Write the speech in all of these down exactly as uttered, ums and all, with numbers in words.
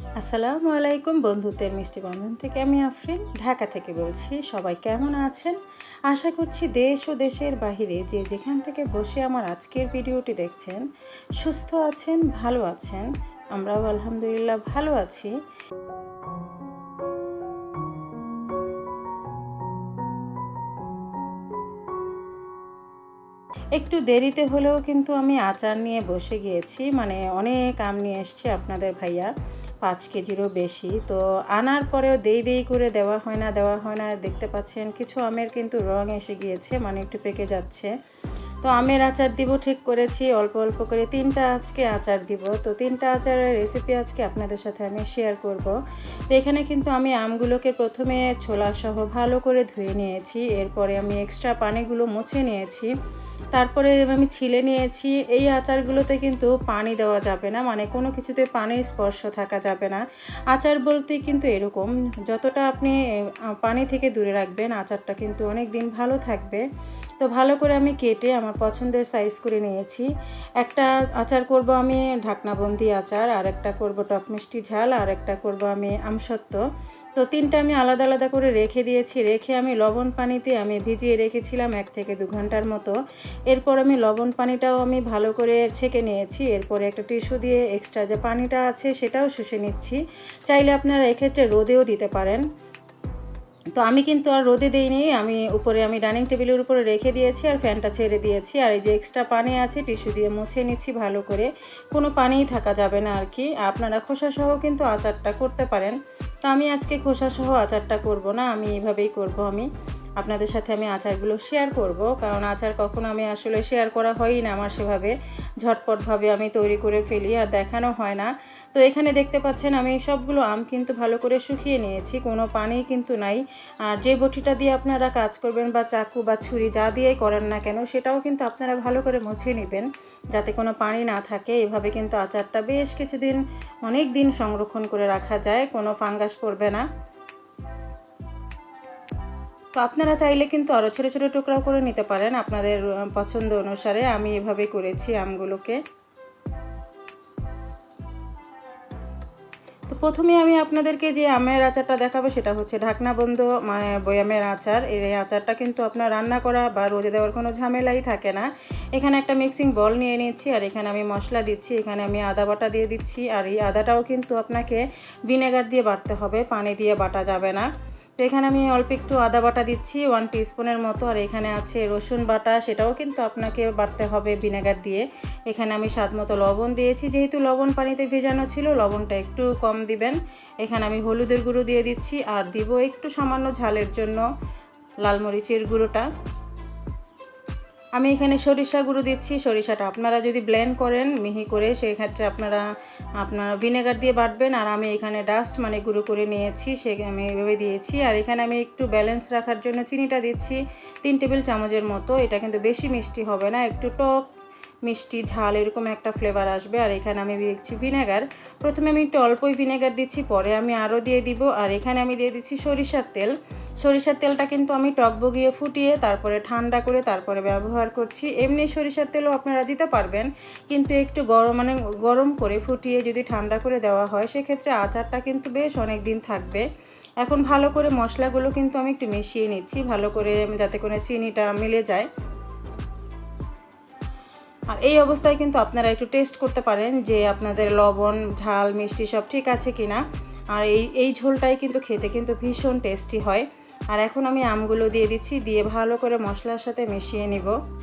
আসসালামু আলাইকুম বন্ধুদের মিষ্টি বন্ধন থেকে আমি আফরিন ঢাকা থেকে বলছি। সবাই কেমন আছেন? আশা করছি দেশ ও দেশের বাইরে যে যেখান থেকে বসে আমার আজকের ভিডিওটি দেখছেন সুস্থ আছেন, ভালো আছেন। আমরাও আলহামদুলিল্লাহ ভালো আছি। একটু দেরিতে হলেও কিন্তু আমি আচার নিয়ে বসে গিয়েছি, মানে অনেক আম নিয়ে এসছে আপনাদের ভাইয়া, পাঁচ কেজিরও বেশি। তো আনার পরেও দেই দেই করে দেওয়া হয় না দেওয়া হয় না দেখতে পাচ্ছেন কিছু আমের কিন্তু রং এসে গিয়েছে, মানে একটু পেকে যাচ্ছে। তো আমের আচার দিব ঠিক করেছি, অল্প অল্প করে তিনটা আজকে আচার দিব। তো তিনটা আচারের রেসিপি আজকে আপনাদের সাথে আমি শেয়ার করব। তো এখানে কিন্তু আমি আমগুলোকে প্রথমে ছোলাসহ ভালো করে ধুয়ে নিয়েছি, এরপরে আমি এক্সট্রা পানিগুলো মুছে নিয়েছি, তারপরে আমি ছিলে নিয়েছি। এই আচারগুলোতে কিন্তু পানি দেওয়া যাবে না, মানে কোনো কিছুতে পানির স্পর্শ থাকা যাবে না। আচার বলতে কিন্তু এরকম, যতটা আপনি পানি থেকে দূরে রাখবেন আচারটা কিন্তু অনেক দিন ভালো থাকবে। তো ভালো করে আমি কেটে আমার পছন্দের সাইজ করে নিয়েছি। একটা আচার করব আমি ঢাকনাবন্দি আচার, আর একটা করব টক মিষ্টি ঝাল, আর একটা করব আমি আমসত্ত্ব। তো তিনটা আমি আলাদা আলাদা করে রেখে দিয়েছি। রেখে আমি লবণ পানিতে আমি ভিজিয়ে রেখেছিলাম এক থেকে দু ঘন্টার মতো। এরপর আমি লবণ পানিটাও আমি ভালো করে ছেঁকে নিয়েছি। এরপরে একটা টিস্যু দিয়ে এক্সট্রা যে পানিটা আছে সেটাও শুষে নিচ্ছি। চাইলে আপনারা এক্ষেত্রে রোদেও দিতে পারেন। তো আমি কিন্তু আর রোদে দিইনি, আমি উপরে আমি ডাইনিং টেবিলের উপরে রেখে দিয়েছি আর ফ্যানটা ছেড়ে দিয়েছি। আর এই যে এক্সট্রা পানি আছে টিস্যু দিয়ে মুছে নিচ্ছি ভালো করে, কোনো পানিই থাকা যাবে না আর কি। আপনারা খোসাসহ কিন্তু আচারটা করতে পারেন। তো আমি আজকে খোসাসহ আচারটা করব না, আমি এইভাবেই করব। আমি আপনাদের সাথে আমি আচারগুলো শেয়ার করব, কারণ আচার কখনো আমি আসলে শেয়ার করা হয়ই না আমার, সেভাবে ঝটপটভাবে আমি তৈরি করে ফেলি আর দেখানো হয় না। তো এখানে দেখতে পাচ্ছেন আমি সবগুলো আম কিন্তু ভালো করে শুকিয়ে নিয়েছি, কোনো পানি কিন্তু নাই। আর যে বটিটা দিয়ে আপনারা কাজ করবেন বা চাকু বা ছুরি যা দিয়েই করেন না কেন সেটাও কিন্তু আপনারা ভালো করে মুছে নেবেন যাতে কোনো পানি না থাকে। এভাবে কিন্তু আচারটা বেশ কিছুদিন, অনেক দিন সংরক্ষণ করে রাখা যায়, কোনো ফাঙ্গাস পড়বে না। তো আপনারা চাইলে কিন্তু আরও ছোটো ছোটো টুকরাও করে নিতে পারেন আপনাদের পছন্দ অনুসারে। আমি এভাবে করেছি আমগুলোকে। তো প্রথমে আমি আপনাদেরকে যে আমের আচারটা দেখাবো সেটা হচ্ছে ঢাকনাবন্ধ মানে বয়ামের আচার। এই আচারটা কিন্তু আপনার রান্না করা বা রোদে দেওয়ার কোনো ঝামেলাই থাকে না। এখানে একটা মিক্সিং বল নিয়ে নিচ্ছি, আর এখানে আমি মশলা দিচ্ছি। এখানে আমি আদা বাটা দিয়ে দিচ্ছি, আর এই আদাটাও কিন্তু আপনাকে ভিনেগার দিয়ে বাটতে হবে, পানি দিয়ে বাটা যাবে না। তো এখানে আমি অল্প একটু আদা বাটা দিচ্ছি ওয়ান টিস্পুনের মতো, আর এখানে আছে রসুন বাটা, সেটাও কিন্তু আপনাকে বাটতে হবে ভিনেগার দিয়ে। এখানে আমি স্বাদ মতো লবণ দিয়েছি, যেহেতু লবণ পানিতে ভেজানো ছিল লবণটা একটু কম দিবেন। এখানে আমি হলুদের গুঁড়ো দিয়ে দিচ্ছি, আর দিব একটু সামান্য ঝালের জন্য লাল মরিচের গুঁড়োটা। আমি এখানে সরিষা গুঁড়ো দিচ্ছি। সরিষাটা আপনারা যদি ব্লেন্ড করেন মিহি করে সেই ক্ষেত্রে আপনারা আপনারা ভিনেগার দিয়ে বাটবেন, আর আমি এখানে ডাস্ট মানে গুঁড়ো করে নিয়েছি, সে আমি এভাবে দিয়েছি। আর এখানে আমি একটু ব্যালেন্স রাখার জন্য চিনিটা দিচ্ছি তিন টেবিল চামচের মতো। এটা কিন্তু বেশি মিষ্টি হবে না, একটু টক মিষ্টি ঝাল এরকম একটা ফ্লেভার আসবে। আর এখানে আমি দিচ্ছি ভিনেগার। প্রথমে আমি একটু অল্পই ভিনেগার দিচ্ছি, পরে আমি আরও দিয়ে দিব। আর এখানে আমি দিয়ে দিচ্ছি সরিষার তেল। সরিষার তেলটা কিন্তু আমি টক বগিয়ে ফুটিয়ে তারপরে ঠান্ডা করে তারপরে ব্যবহার করছি। এমনি সরিষার তেলও আপনারা দিতে পারবেন, কিন্তু একটু গরম মানে গরম করে ফুটিয়ে যদি ঠান্ডা করে দেওয়া হয় সেক্ষেত্রে আচারটা কিন্তু বেশ অনেক দিন থাকবে। এখন ভালো করে মশলাগুলো কিন্তু আমি একটু মিশিয়ে নিচ্ছি ভালো করে, যাতে করে চিনিটা মিলে যায়। আর এই অবস্থায় কিন্তু আপনারা একটু টেস্ট করতে পারেন যে আপনাদের লবণ ঝাল মিষ্টি সব ঠিক আছে কিনা। আর এই এই ঝোলটাই কিন্তু খেতে কিন্তু ভীষণ টেস্টি হয়। আর এখন আমি আমগুলো দিয়ে দিচ্ছি, দিয়ে ভালো করে মশলার সাথে মিশিয়ে নিব।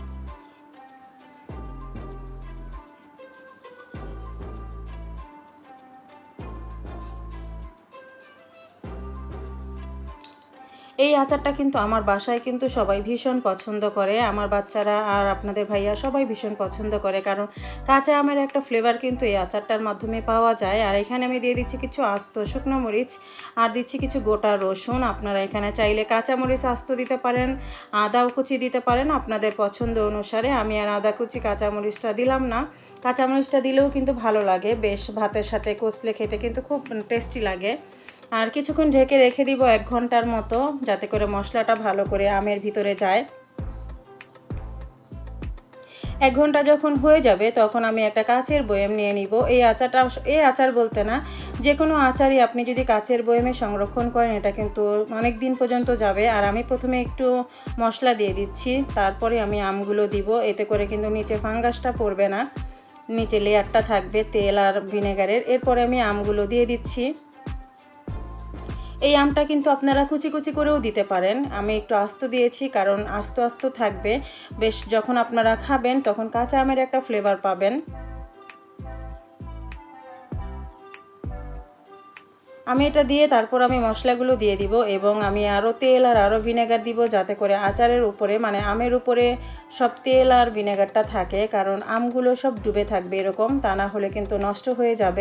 এই আচারটা কিন্তু আমার বাসায় কিন্তু সবাই ভীষণ পছন্দ করে, আমার বাচ্চারা আর আপনাদের ভাইয়া সবাই ভীষণ পছন্দ করে, কারণ কাঁচা আমের একটা ফ্লেভার কিন্তু এই আচারটার মাধ্যমে পাওয়া যায়। আর এখানে আমি দিয়ে দিচ্ছি কিছু আস্ত শুকনো মরিচ, আর দিচ্ছি কিছু গোটা রসুন। আপনারা এখানে চাইলে কাঁচা মরিচ আস্ত দিতে পারেন, আদাও কুচি দিতে পারেন আপনাদের পছন্দ অনুসারে। আমি আর আদা কুচি কাঁচা মরিচটা দিলাম না, কাঁচা মরিচটা দিলেও কিন্তু ভালো লাগে, বেশ ভাতের সাথে কষলে খেতে কিন্তু খুব টেস্টি লাগে। আর কিছুক্ষণ ঢেকে রেখে দিব এক ঘন্টার মতো, যাতে করে মশলাটা ভালো করে আমের ভিতরে যায়। এক ঘন্টা যখন হয়ে যাবে তখন আমি একটা কাচের বয়াম নিয়ে নিব। এই আচারটা এই আচার বলতে না, যে কোনো আচারই আপনি যদি কাচের বয়ামে সংরক্ষণ করেন এটা কিন্তু অনেক দিন পর্যন্ত যাবে। আর আমি প্রথমে একটু মশলা দিয়ে দিচ্ছি, তারপরে আমি আমগুলো দিব। এতে করে কিন্তু নিচে ফাঙ্গাসটা পড়বে না, নিচে লেয়ারটা থাকবে তেল আর ভিনেগারের। এরপরে আমি আমগুলো দিয়ে দিচ্ছি। এই আমটা কিন্তু আপনারা কুচি কুচি করেও দিতে পারেন, আমি একটু আস্ত দিয়েছি কারণ আস্ত আস্ত থাকবে বেশ, যখন আপনারা খাবেন তখন কাঁচা আমের একটা ফ্লেভার পাবেন। আমি এটা দিয়ে তারপর আমি মশলাগুলো দিয়ে দিব এবং আমি আরও তেল আর আরও ভিনেগার দিব, যাতে করে আচারের উপরে মানে আমের উপরে সব তেল আর ভিনেগারটা থাকে, কারণ আমগুলো সব ডুবে থাকবে এরকম, তা না হলে কিন্তু নষ্ট হয়ে যাবে।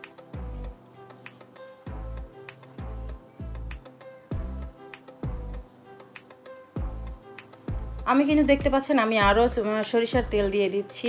আমি কিন্তু দেখতে পাচ্ছেন আমি আরও সরিষার তেল দিয়ে দিচ্ছি।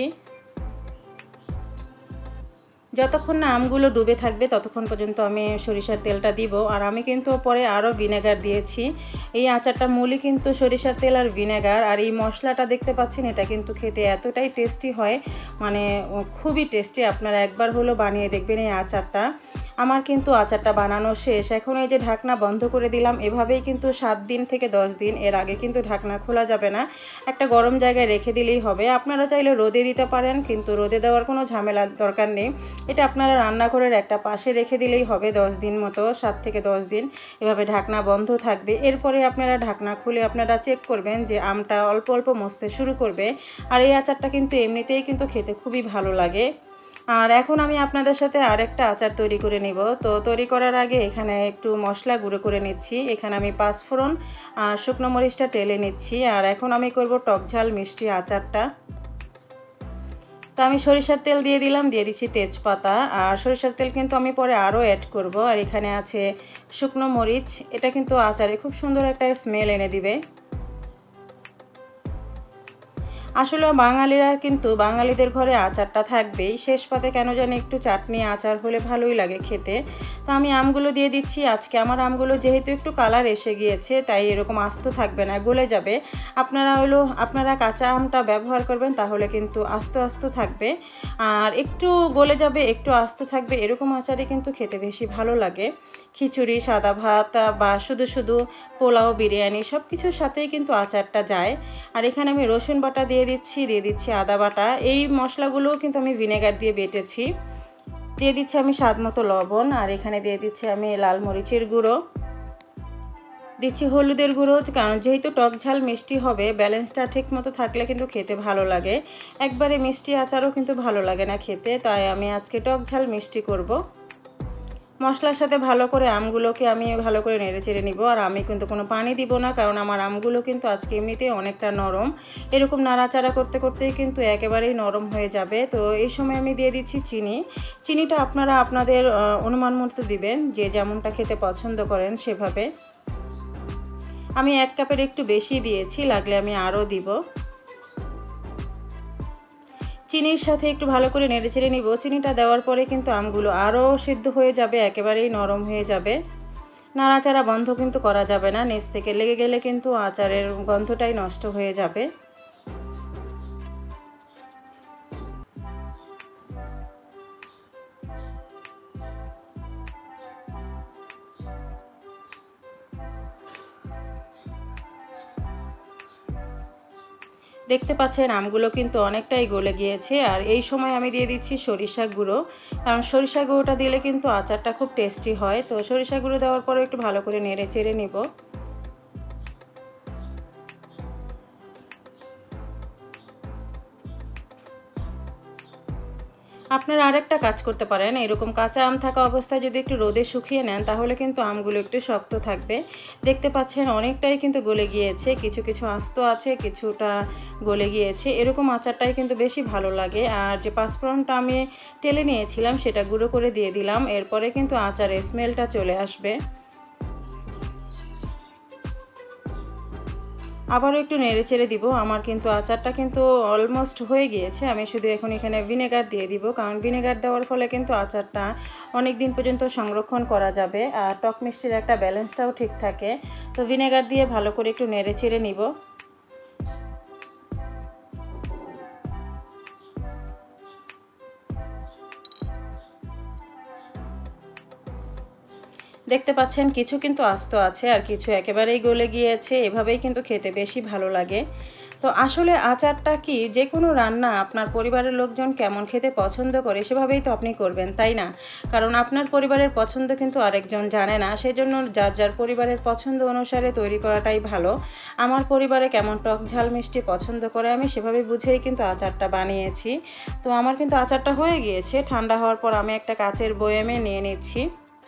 যতক্ষণ না আমগুলো ডুবে থাকবে ততক্ষণ পর্যন্ত আমি সরিষার তেলটা দিব। আর আমি কিন্তু পরে আরও ভিনেগার দিয়েছি। এই আচারটা মূলই কিন্তু সরিষার তেল আর ভিনেগার। আর এই মশলাটা দেখতে পাচ্ছেন, এটা কিন্তু খেতে এতটাই টেস্টি হয়, মানে খুবই টেস্টি। আপনারা একবার হলো বানিয়ে দেখবেন এই আচারটা। আমার কিন্তু আচারটা বানানো শেষ, এখন এই যে ঢাকনা বন্ধ করে দিলাম। এভাবেই কিন্তু সাত দিন থেকে দশ দিন, এর আগে কিন্তু ঢাকনা খোলা যাবে না, একটা গরম জায়গায় রেখে দিলেই হবে। আপনারা চাইলে রোদে দিতে পারেন, কিন্তু রোদে দেওয়ার কোনো ঝামেলার দরকার নেই। এটা আপনারা রান্নাঘরের একটা পাশে রেখে দিলেই হবে দশ দিন মতো, সাত থেকে দশ দিন এভাবে ঢাকনা বন্ধ থাকবে। এরপরে আপনারা ঢাকনা খুলে আপনারা চেক করবেন যে আমটা অল্প অল্প মসতে শুরু করবে। আর এই আচারটা কিন্তু এমনিতেই কিন্তু খেতে খুবই ভালো লাগে। আর এখন আমি আপনাদের সাথে আরেকটা আচার তৈরি করে নিব। তো তৈরি করার আগে এখানে একটু মশলা গুঁড়ো করে নিচ্ছি। এখানে আমি পাঁচফোড়ন আর শুকনো মরিচটা টেলে নিচ্ছি। আর এখন আমি করব টক ঝাল মিষ্টি আচারটা। তো আমি সরিষার তেল দিয়ে দিলাম, দিয়ে দিচ্ছি তেজপাতা। আর সরিষার তেল কিন্তু আমি পরে আরও অ্যাড করব। আর এখানে আছে শুকনো মরিচ, এটা কিন্তু আচারে খুব সুন্দর একটা স্মেল এনে দিবে। আসলে বাঙালিরা কিন্তু বাঙালিদের ঘরে আচারটা থাকবেই, শেষ পাতে কেন জানি একটু চাটনি আচার হলে ভালোই লাগে খেতে। তো আমি আমগুলো দিয়ে দিচ্ছি। আজকে আমার আমগুলো যেহেতু একটু কালার এসে গিয়েছে, তাই এরকম আস্ত থাকবে না, গলে যাবে। আপনারা হলো আপনারা কাঁচা আমটা ব্যবহার করবেন, তাহলে কিন্তু আস্ত আস্ত থাকবে। আর একটু গলে যাবে, একটু আস্ত থাকবে, এরকম আচারে কিন্তু খেতে বেশি ভালো লাগে। খিচুড়ি, সাদা ভাত বা শুধু শুধু পোলাও, বিরিয়ানি সব কিছুর সাথেই কিন্তু আচারটা যায়। আর এখানে আমি রসুন বাটা দিয়ে দিচ্ছি, দিয়ে দিচ্ছি আদা বাটা। এই মশলাগুলোও কিন্তু আমি ভিনেগার দিয়ে বেটেছি। দিয়ে দিচ্ছি আমি স্বাদ মতো লবণ। আর এখানে দিয়ে দিচ্ছি আমি লাল মরিচের গুঁড়ো, দিচ্ছি হলুদের গুঁড়ো, কারণ যেহেতু টক ঝাল মিষ্টি হবে, ব্যালেন্সটা ঠিক মতো থাকলে কিন্তু খেতে ভালো লাগে। একবারে মিষ্টি আচারও কিন্তু ভালো লাগে না খেতে, তাই আমি আজকে টক ঝাল মিষ্টি করব। মশলার সাথে ভালো করে আমগুলোকে আমি ভালো করে নেড়ে চেড়ে নিব। আর আমি কিন্তু কোনো পানি দিব না, কারণ আমার আমগুলো কিন্তু আজকে এমনিতেই অনেকটা নরম। এরকম নাড়াচাড়া করতে করতেই কিন্তু একেবারেই নরম হয়ে যাবে। তো এই সময় আমি দিয়ে দিচ্ছি চিনি। চিনিটা আপনারা আপনাদের অনুমান মতো দিবেন, যে যেমনটা খেতে পছন্দ করেন সেভাবে। আমি এক কাপের একটু বেশি দিয়েছি, লাগলে আমি আরও দিব। চিনির সাথে একটু ভালো করে নেড়ে চেড়ে নিব। চিনিটা দেওয়ার পরে কিন্তু আমগুলো আরও সিদ্ধ হয়ে যাবে, একেবারেই নরম হয়ে যাবে। নাড়াচাড়া বন্ধ কিন্তু করা যাবে না, নিচ থেকে লেগে গেলে কিন্তু আচারের গন্ধটাই নষ্ট হয়ে যাবে। দেখতে পাচ্ছেন আমগুলো কিন্তু অনেকটাই গলে গিয়েছে। আর এই সময় আমি দিয়ে দিচ্ছি সরিষা গুঁড়ো, কারণ সরিষা গুঁড়োটা দিলে কিন্তু আচারটা খুব টেস্টি হয়। তো সরিষা গুঁড়ো দেওয়ার পরে একটু ভালো করে নেড়ে চেড়ে নিব। আপনারা আরেকটা কাজ করতে পারেন, এরকম কাঁচা আম থাকা অবস্থায় যদি একটু রোদে শুকিয়ে নেন, তাহলে কিন্তু আমগুলো একটু শক্ত থাকবে। দেখতে পাচ্ছেন অনেকটাই কিন্তু গলে গিয়েছে, কিছু কিছু আস্ত আছে, কিছুটা গলে গিয়েছে। এরকম আচারটাই কিন্তু বেশি ভালো লাগে। আর যে পাঁচফোড়নটা আমি টেলে নিয়েছিলাম সেটা গুঁড়ো করে দিয়ে দিলাম, এরপরে কিন্তু আচারের স্মেলটা চলে আসবে। আবারও একটু নেড়ে চেড়ে দিব। আমার কিন্তু আচারটা কিন্তু অলমোস্ট হয়ে গিয়েছে। আমি শুধু এখন এখানে ভিনেগার দিয়ে দিব, কারণ ভিনেগার দেওয়ার ফলে কিন্তু আচারটা অনেক দিন পর্যন্ত সংরক্ষণ করা যাবে। আর টক মিষ্টির একটা ব্যালেন্সটাও ঠিক থাকে। তো ভিনেগার দিয়ে ভালো করে একটু নেড়ে চেড়ে নিব। দেখতে পাচ্ছেন কিছু কিন্তু আস্ত আছে আর কিছু একেবারেই গলে গিয়েছে, এভাবেই কিন্তু খেতে বেশি ভালো লাগে। তো আসলে আচারটা কি যে কোনো রান্না আপনার পরিবারের লোকজন কেমন খেতে পছন্দ করে সেভাবেই তো আপনি করবেন, তাই না? কারণ আপনার পরিবারের পছন্দ কিন্তু আরেকজন জানে না, সেজন্য যার যার পরিবারের পছন্দ অনুসারে তৈরি করাটাই ভালো। আমার পরিবারে কেমন টক ঝাল মিষ্টি পছন্দ করে আমি সেভাবে বুঝেই কিন্তু আচারটা বানিয়েছি। তো আমার কিন্তু আচারটা হয়ে গিয়েছে, ঠান্ডা হওয়ার পর আমি একটা কাচের বয়ামে নিয়ে নিচ্ছি।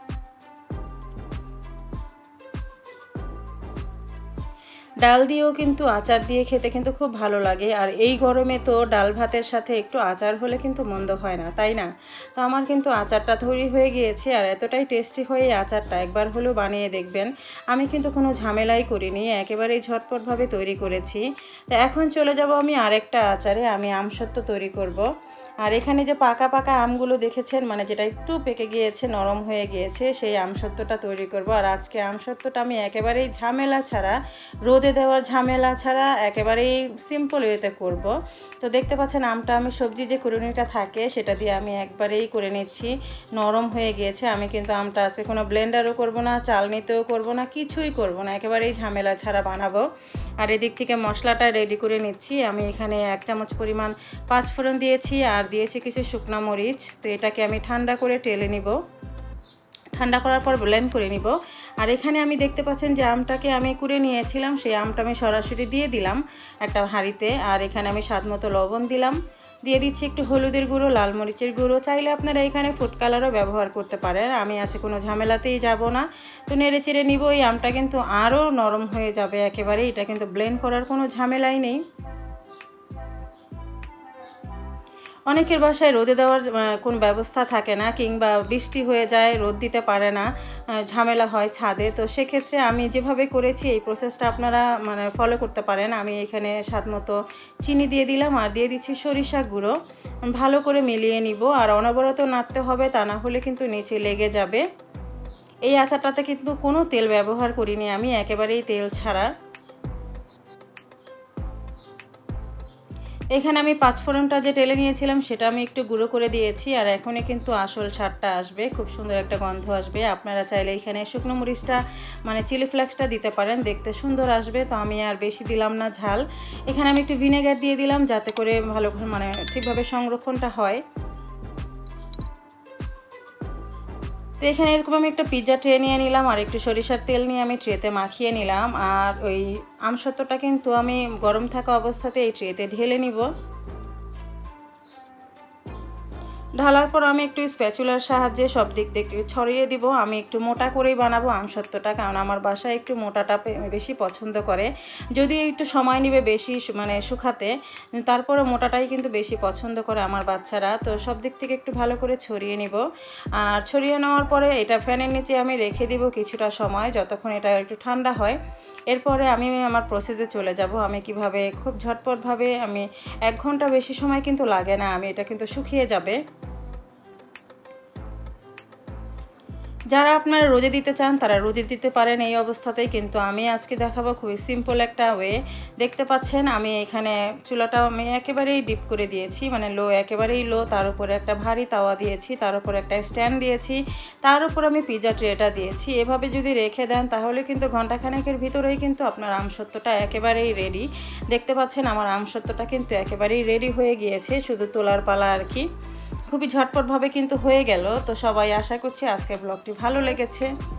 ডাল দিয়েও কিন্তু আচার দিয়ে খেতে কিন্তু খুব ভালো লাগে, আর এই গরমে তো ডাল ভাতের সাথে একটু আচার হলে কিন্তু মন্দ হয় না, তাই না? তো আমার কিন্তু আচারটা তৈরি হয়ে গিয়েছে, আর এতটাই টেস্টি হয়ে এই আচারটা একবার হলেও বানিয়ে দেখবেন। আমি কিন্তু কোনো ঝামেলাই করিনি, একেবারেই ঝটপটভাবে তৈরি করেছি। তো এখন চলে যাব আমি আরেকটা আচারে, আমি আমসত্ত্ব তৈরি করব। আর এখানে যে পাকা পাকা আমগুলো দেখেছেন, মানে যেটা একটু পেকে গিয়েছে, নরম হয়ে গিয়েছে, সেই আমসত্ত্বটা তৈরি করব। আর আজকে আমসত্ত্বটা আমি একেবারেই ঝামেলা ছাড়া, রোদে দেওয়ার ঝামেলা ছাড়া একেবারেই সিম্পল ওয়েতে করব। তো দেখতে পাচ্ছেন আমটা আমি সবজি যে কুড়ুনিটা থাকে সেটা দিয়ে আমি একবারেই করে নিচ্ছি, নরম হয়ে গিয়েছে। আমি কিন্তু আমটা আছে কোনো ব্লেন্ডারও করব না, চালনিতেও করব না, কিছুই করব না, একেবারেই ঝামেলা ছাড়া বানাবো। আর এদিক থেকে মশলাটা রেডি করে নিচ্ছি। আমি এখানে এক চামচ পরিমাণ পাঁচ ফোড়ন দিয়েছি আর দিয়েছি কিছু শুকনো মরিচ। তো এটাকে আমি ঠান্ডা করে টেলে নিব, ঠান্ডা করার পর ব্লেন্ড করে নিব। আর এখানে আমি দেখতে পাচ্ছেন যে আমটাকে আমি কুড়ে নিয়েছিলাম, সেই আমটা আমি সরাসরি দিয়ে দিলাম একটা হাঁড়িতে। আর এখানে আমি স্বাদ মতো লবণ দিলাম, দিয়ে দিচ্ছি একটু হলুদের গুঁড়ো, লাল মরিচের গুঁড়ো, চাইলে আপনারা এখানে ফুড কালারও ব্যবহার করতে পারেন, আমি আছে কোনো ঝামেলাতেই যাব না। তো নেড়ে চেড়ে নিব। এই আমটা কিন্তু আরও নরম হয়ে যাবে একেবারে, এটা কিন্তু ব্লেন্ড করার কোনো ঝামেলাই নেই। অনেকের বাসায় রোদে দেওয়ার কোনো ব্যবস্থা থাকে না, কিংবা বৃষ্টি হয়ে যায়, রোদ দিতে পারে না, ঝামেলা হয় ছাদে। তো সেক্ষেত্রে আমি যেভাবে করেছি এই প্রসেসটা আপনারা মানে ফলো করতে পারেন। আমি এখানে স্বাদ মতো চিনি দিয়ে দিলাম আর দিয়ে দিচ্ছি সরিষা গুঁড়ো, ভালো করে মিলিয়ে নিব। আর অনবরত নাড়তে হবে, তা না হলে কিন্তু নিচে লেগে যাবে। এই আচারটাতে কিন্তু কোনো তেল ব্যবহার করিনি আমি, একেবারেই তেল ছাড়া। এখানে আমি পাঁচফোড়নটা যে টেলে নিয়েছিলাম সেটা আমি একটু গুঁড়ো করে দিয়েছি। আর এখনই কিন্তু আসল স্বাদটা আসবে, খুব সুন্দর একটা গন্ধ আসবে। আপনারা চাইলে এখানে শুকনো মরিচটা মানে চিলি ফ্লেক্সটা দিতে পারেন, দেখতে সুন্দর আসবে। তো আমি আর বেশি দিলাম না ঝাল। এখানে আমি একটু ভিনেগার দিয়ে দিলাম যাতে করে ভালো মানে ঠিকভাবে সংরক্ষণটা হয়। তো এখানে এরকম আমি একটা পিৎজা ট্রে নিয়ে নিলাম আর একটু সরিষার তেল নিয়ে আমি ট্রেতে মাখিয়ে নিলাম। আর ওই আমসত্ত্বটা কিন্তু আমি গরম থাকা অবস্থাতে এই ট্রেতে ঢেলে নিব। ঢালার পর আমি একটু স্প্যাচুলার সাহায্যে সব দিক দিয়ে একটু ছড়িয়ে দিব। আমি একটু মোটা করেই বানাবো আমসত্ত্বটা, কারণ আমার বাসায় একটু মোটাটা বেশি পছন্দ করে। যদিও একটু সময় নেবে বেশি মানে শুকাতে, তারপরে মোটাটাই কিন্তু বেশি পছন্দ করে আমার বাচ্চারা। তো সব দিক থেকে একটু ভালো করে ছড়িয়ে নিব। আর ছড়িয়ে নেওয়ার পরে এটা ফ্যানের নিচে আমি রেখে দিব কিছুটা সময়, যতক্ষণ এটা একটু ঠান্ডা হয়। এরপরে আমি আমার প্রসেসে চলে যাব। আমি কিভাবে খুব ঝটপটভাবে, আমি এক ঘন্টা বেশি সময় কিন্তু লাগে না, আমি এটা কিন্তু শুকিয়ে যাবে। যারা আপনারা রোদে দিতে চান তারা রোদে দিতে পারেন এই অবস্থাতেই, কিন্তু আমি আজকে দেখাবো খুবই সিম্পল একটা ওয়ে। দেখতে পাচ্ছেন আমি এখানে চুলাটা আমি একেবারেই ডিপ করে দিয়েছি, মানে লো, একেবারেই লো। তার উপরে একটা ভারী তাওয়া দিয়েছি, তার উপরে একটা স্ট্যান্ড দিয়েছি, তার উপর আমি পিৎজা ট্রেটা দিয়েছি। এভাবে যদি রেখে দেন তাহলে কিন্তু ঘন্টাখানেকের ভিতরেই কিন্তু আপনার আমসত্ত্বটা একেবারেই রেডি। দেখতে পাচ্ছেন আমার আমসত্ত্বটা কিন্তু একেবারেই রেডি হয়ে গিয়েছে, শুধু তোলার পালা আর কি। খুবই ঝটপটভাবে কিন্তু হয়ে গেল। তো সবাই আশা করছি আজকের ব্লগটি ভালো লেগেছে।